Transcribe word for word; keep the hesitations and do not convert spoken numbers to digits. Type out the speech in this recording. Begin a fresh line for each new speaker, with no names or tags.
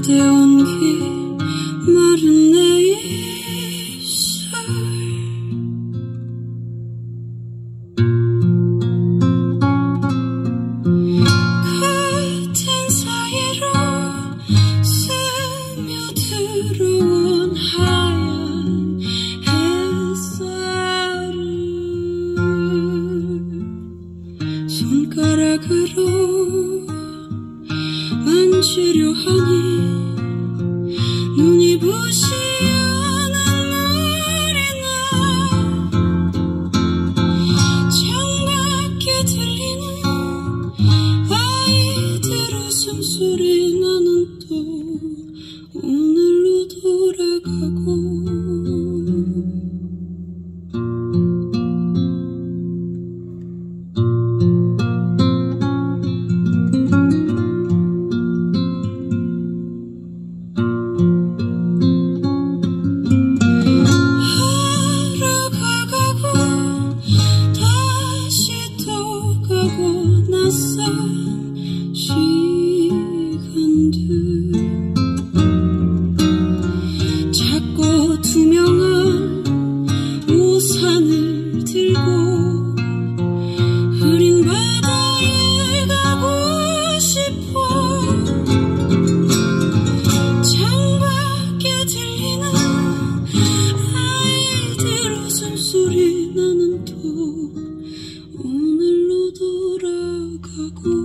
그대 온기 마른 내 입술 커튼 사이로 스며들어온 하얀 햇살을 손가락으로 만지려 하니 눈이 부시어 눈물이 나 창밖에 들리는 아이들 웃음소리 나는 또 오늘로 돌아가고 시간들 작고 투명한 우산을 들고 흐린 바다에 가고 싶어 창밖에 들리는 아이들 웃음소리 나는 또 오늘로 돌아가고